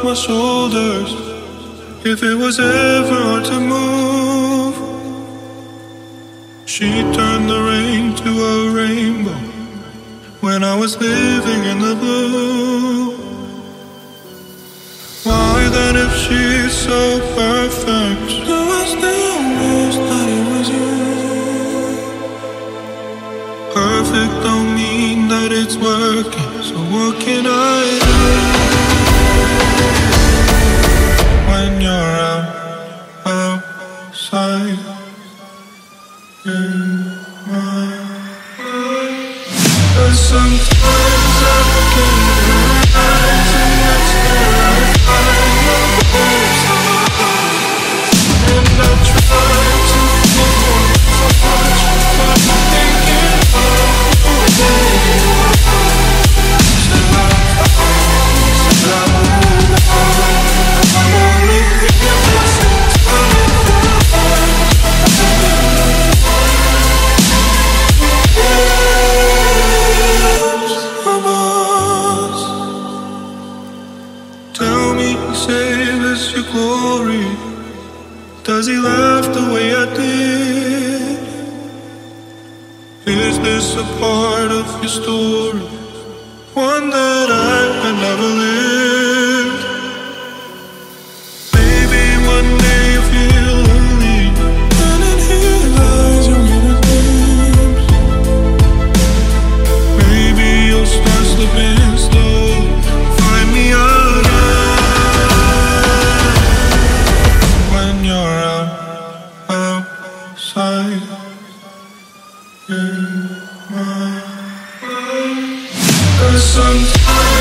my shoulders. If it was ever hard to move, she turned the rain to a rainbow when I was living in the blue. Why then, if she's so perfect, do I still wish that it was you? Perfect don't mean that it's working, so what can I do when you're outside in my mind? 'Cause sometimes I look in your eyes and that's where I find the most of my heart. And I try to ignore so much, but I'm thinking of the day. Glory, does he laugh the way I did? Is this a part of your story, one that I had never lived? Maybe one day you feel lonely, and in his eyes you'll get a glimpse. Maybe you'll start slipping slow, find me again. Outside in my mind. 'Cause sometimes